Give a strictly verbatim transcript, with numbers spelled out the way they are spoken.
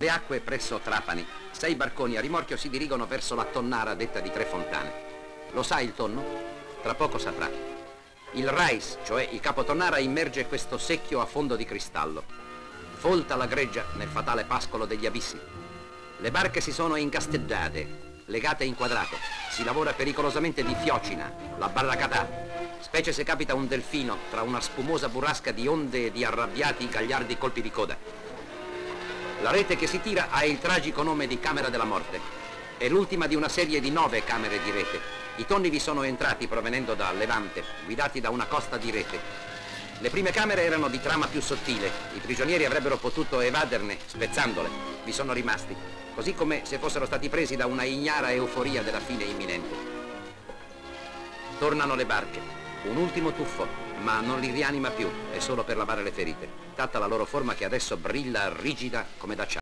Le acque presso Trapani. Sei barconi a rimorchio si dirigono verso la tonnara detta di Tre Fontane. Lo sa il tonno? Tra poco saprà. Il Rais, cioè il capotonnara, immerge questo secchio a fondo di cristallo. Folta la greggia nel fatale pascolo degli abissi. Le barche si sono incastellate, legate in quadrato. Si lavora pericolosamente di fiocina, la barracatà, specie se capita un delfino tra una spumosa burrasca di onde e di arrabbiati gagliardi colpi di coda. La rete che si tira ha il tragico nome di Camera della Morte. È l'ultima di una serie di nove camere di rete. I tonni vi sono entrati provenendo da Levante, guidati da una costa di rete. Le prime camere erano di trama più sottile. I prigionieri avrebbero potuto evaderne, spezzandole. Vi sono rimasti, così come se fossero stati presi da una ignara euforia della fine imminente. Tornano le barche. Un ultimo tuffo, ma non li rianima più, è solo per lavare le ferite. Tatta la loro forma che adesso brilla rigida come d'acciaio.